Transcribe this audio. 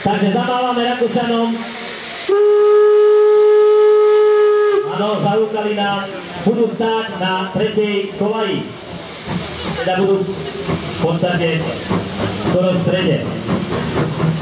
Takže zamávame Rakúšanom. Áno, zahúkali nám. Budú stáť na tretej kolaji. Teda budú v podstate skoro v strede.